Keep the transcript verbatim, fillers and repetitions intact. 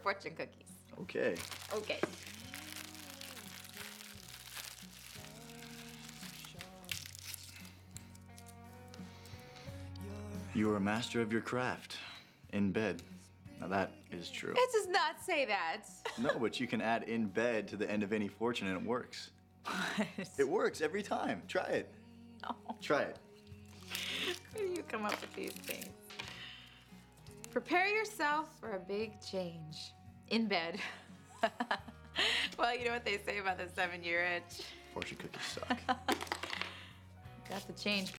fortune cookies. Okay. Okay. You are a master of your craft. In bed. Now that is true. It does not say that. No, but you can add in bed to the end of any fortune and it works. It works every time. Try it. No. Try it. Where do you come up with these things? Prepare yourself for a big change. In bed. Well, you know what they say about the seven-year itch? Fortune cookies suck. Got the change